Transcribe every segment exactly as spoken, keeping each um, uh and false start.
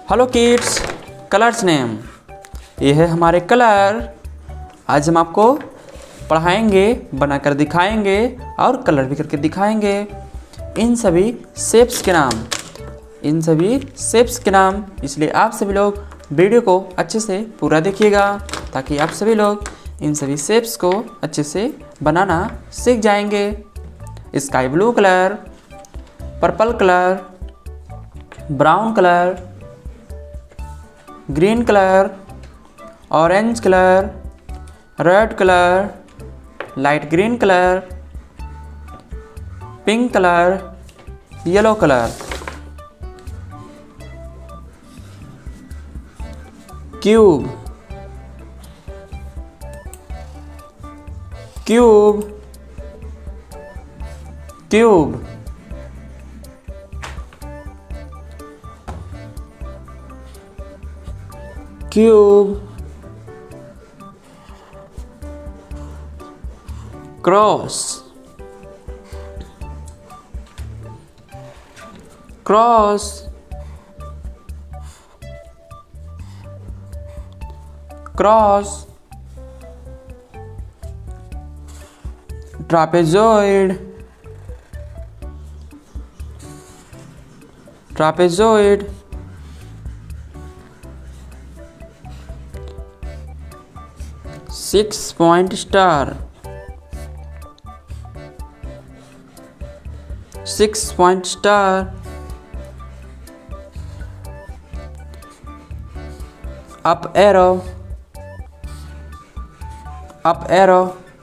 Hello kids, colours name ये है हमारे कलर। आज हम आपको पढ़ाएंगे, बनाकर दिखाएंगे और कलर भी करके दिखाएंगे। इन सभी शेप्स के नाम इन सभी शेप्स के नाम इसलिए आप सभी लोग वीडियो को अच्छे से पूरा देखिएगा ताकि आप सभी लोग इन सभी शेप्स को अच्छे से बनाना सीख जाएंगे। Sky blue colour, purple colour, brown colour, green colour, orange colour, red colour, light green colour, pink colour, yellow colour. Cube, cube, cube, cube, cross, cross, cross, trapezoid, trapezoid, six point star, six point star, up arrow, up arrow,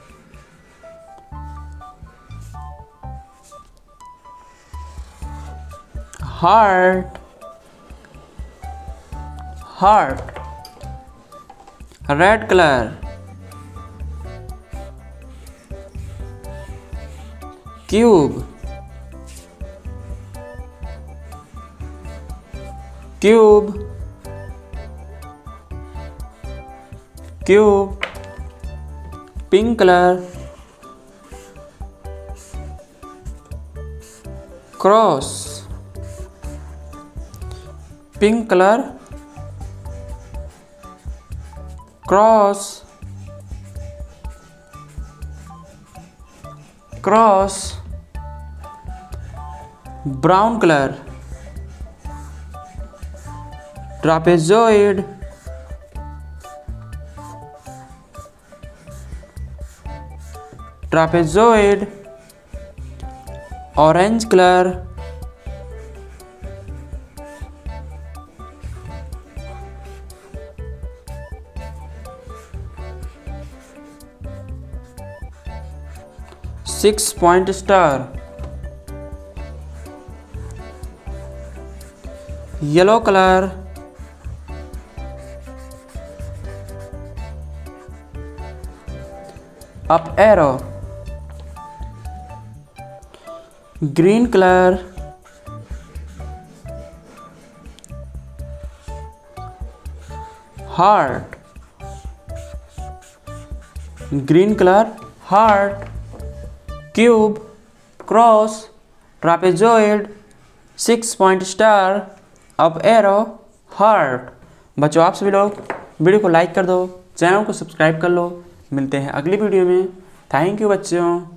heart, heart, red colour, cube, cube, cube, pink colour, cross, pink colour, cross, cross, brown colour, trapezoid, trapezoid, orange colour, six point star, yellow colour, up arrow, green colour, heart, green colour, heart, cube, cross, trapezoid, six point star, up arrow, heart. बच्चों आप सभी लोग video को like कर दो, channel को subscribe कर लो। मिलते हैं अगली वीडियो में। थैंक यू बच्चों।